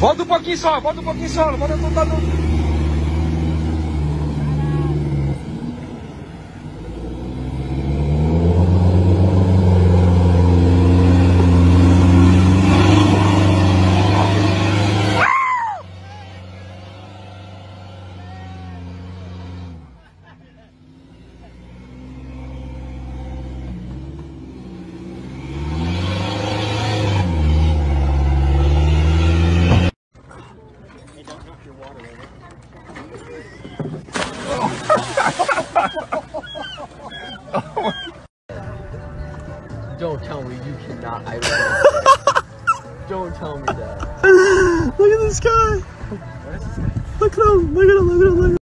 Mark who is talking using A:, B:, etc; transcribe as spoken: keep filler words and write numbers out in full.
A: Volta um pouquinho só, volta um pouquinho só, volta voltar no...
B: Don't tell me you cannot idle. Don't tell me that.
C: Look at this guy. Look at him. Look at him. Look at him. Look at him.